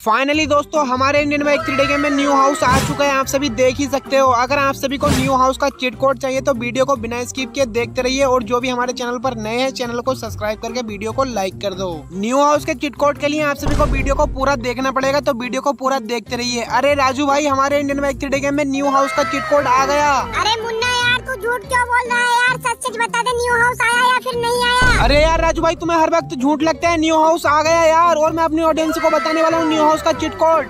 Finally दोस्तों हमारे Indian bike 3D game में न्यू हाउस आ चुका है। आप सभी देख ही सकते हो। अगर आप सभी को न्यू हाउस का चीट कोड चाहिए तो वीडियो को बिना स्किप किए देखते रहिए, और जो भी हमारे चैनल पर नए हैं चैनल को सब्सक्राइब करके वीडियो को लाइक कर दो। न्यू हाउस के चीट कोड के लिए आप सभी को वीडियो को पूरा देखना पड़ेगा, तो वीडियो को पूरा देखते रहिए। अरे राजू भाई, हमारे इंडियन बाइक 3D गेम में न्यू हाउस का चीट कोड आ गया। अरे मुन्ना यार, तू झूठ क्यों बोल रहा है यार? सच सच बता दे, न्यू हाउस आया या फिर नहीं आया? अरे यार राजू भाई, तुम्हें हर वक्त झूठ लगता है। न्यू हाउस आ गया यार, और मैं अपनी ऑडियंस को बताने वाला हूँ न्यू हाउस का चीट कोड।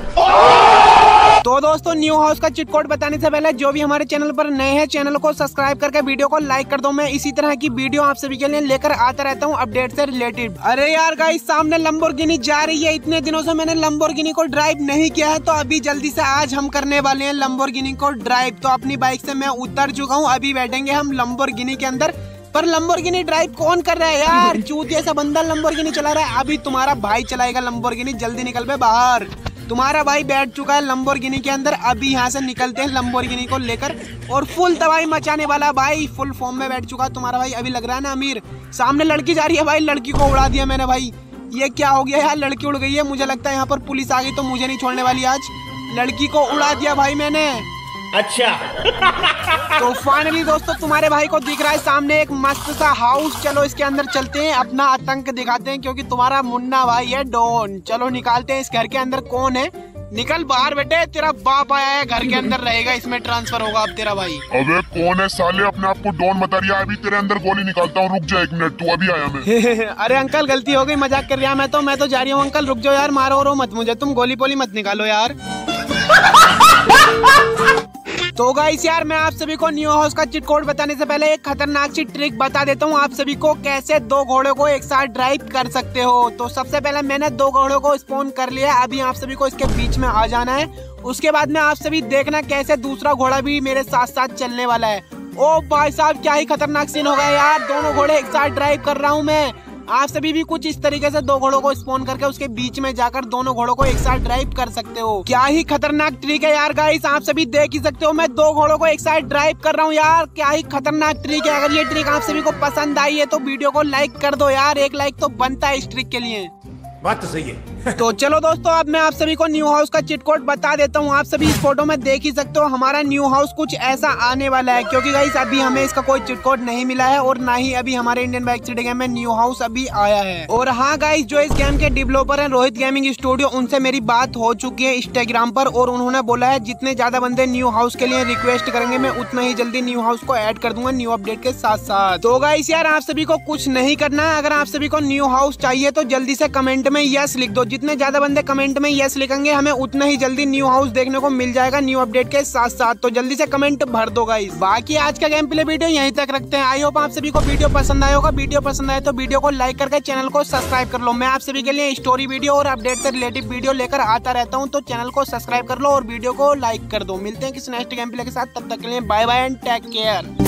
तो दोस्तों न्यू हाउस का चीट कोड बताने से पहले जो भी हमारे चैनल पर नए हैं चैनल को सब्सक्राइब करके वीडियो को लाइक कर दो। मैं इसी तरह की वीडियो आप सभी के लिए लेकर आता रहता हूँ अपडेट से रिलेटेड। अरे यार गाइस, सामने लंबोर्गिनी जा रही है। इतने दिनों से मैंने लंबोर्गिनी को ड्राइव नहीं किया है, तो अभी जल्दी से आज हम करने वाले हैं लंबोर्गिनी को ड्राइव। तो अपनी बाइक से मैं उतर चुका हूँ, अभी बैठेंगे हम लंबोर्गिनी के अंदर। पर लंबोर्गिनी ड्राइव कौन कर रहा है यार? चूतिया सा बंदा लंबोर्गिनी चला रहा है। अभी तुम्हारा भाई चलाएगा लंबोर्गिनी। जल्दी निकल बे बाहर। तुम्हारा भाई बैठ चुका है लंबोर्गिनी के अंदर। अभी यहाँ से निकलते हैं लंबोर्गिनी को लेकर, और फुल तबाही मचाने वाला भाई। फुल फॉर्म में बैठ चुका है तुम्हारा भाई। अभी लग रहा है ना अमीर। सामने लड़की जा रही है भाई, लड़की को उड़ा दिया मैंने भाई। ये क्या हो गया यार? लड़की उड़ गई है। मुझे लगता है यहाँ पर पुलिस आ गई तो मुझे नहीं छोड़ने वाली आज। लड़की को उड़ा दिया भाई मैंने। अच्छा। तो फाइनली दोस्तों तुम्हारे भाई को दिख रहा है सामने एक मस्त सा हाउस। चलो इसके अंदर चलते हैं, अपना आतंक दिखाते हैं, क्योंकि तुम्हारा मुन्ना भाई है डॉन। चलो निकालते हैं इस घर के अंदर कौन है। निकल बाहर बेटे, तेरा बाप आया है, घर के अंदर रहेगा, इसमें ट्रांसफर होगा अब तेरा भाई। अबे कौन है साले? अपने आप को डॉन बता रही है। अभी तेरे अंदर गोली निकालता हूँ, रुक जा 1 मिनट, तू अभी आया मैं। अरे अंकल गलती हो गई, मजाक कर रहा मैं तो जा रही हूँ। अंकल रुक जाओ यार, मारो रो मत मुझे, तुम गोली पोली मत निकालो यार। तो गाइस यार, मैं आप सभी को न्यू हाउस का चीट कोड बताने से पहले एक खतरनाक सी ट्रिक बता देता हूँ आप सभी को, कैसे 2 घोड़ों को एक साथ ड्राइव कर सकते हो। तो सबसे पहले मैंने 2 घोड़ों को स्पॉन कर लिया है। अभी आप सभी को इसके बीच में आ जाना है। उसके बाद में आप सभी देखना कैसे दूसरा घोड़ा भी मेरे साथ साथ चलने वाला है। ओ भाई साहब, क्या ही खतरनाक सीन हो गया यार। दोनों घोड़े एक साथ ड्राइव कर रहा हूँ मैं। आप सभी भी कुछ इस तरीके से 2 घोड़ों को स्पॉन करके उसके बीच में जाकर दोनों घोड़ों को एक साथ ड्राइव कर सकते हो। क्या ही खतरनाक ट्रिक है यार गाइस, आप सभी देख ही सकते हो। मैं 2 घोड़ों को एक साथ ड्राइव कर रहा हूँ यार। क्या ही खतरनाक ट्रिक है। अगर ये ट्रिक आप सभी को पसंद आई है तो वीडियो को लाइक कर दो यार। 1 लाइक तो बनता है इस ट्रिक के लिए। बात तो सही है। तो चलो दोस्तों, अब मैं आप सभी को न्यू हाउस का चीट कोड बता देता हूँ। आप सभी इस फोटो में देख ही सकते हो हमारा न्यू हाउस कुछ ऐसा आने वाला है, क्योंकि गाइस अभी हमें इसका कोई चीट कोड नहीं मिला है, और ना ही अभी हमारे इंडियन बाइक 3D गेम में न्यू हाउस अभी आया है। और हाँ गाइस, जो इस गेम के डेवलपर हैं रोहित गेमिंग स्टूडियो, उनसे मेरी बात हो चुकी है इंस्टाग्राम पर, और उन्होंने बोला है जितने ज्यादा बंदे न्यू हाउस के लिए रिक्वेस्ट करेंगे मैं उतना ही जल्दी न्यू हाउस को ऐड कर दूंगा न्यू अपडेट के साथ साथ। तो गाइस यार, आप सभी को कुछ नहीं करना है। अगर आप सभी को न्यू हाउस चाहिए तो जल्दी से कमेंट में यस लिख दो। जितने ज्यादा बंदे कमेंट में यस लिखेंगे हमें उतना ही जल्दी न्यू हाउस देखने को मिल जाएगा न्यू अपडेट के साथ साथ। तो जल्दी से कमेंट भर दो गाइस। बाकी आज का गेम प्ले वीडियो यहीं तक रखते हैं। आई होप आप सभी को वीडियो पसंद आया होगा। वीडियो पसंद आए तो वीडियो को लाइक करके चैनल को सब्सक्राइब कर लो। मैं आप सभी के लिए स्टोरी वीडियो और अपडेट से रिलेटेड वीडियो लेकर आता रहता हूँ, तो चैनल को सब्सक्राइब कर लो और वीडियो को लाइक कर दो। मिलते हैं किसी नेक्स्ट गेम प्ले के साथ, तब तक के लिए bye bye and take care.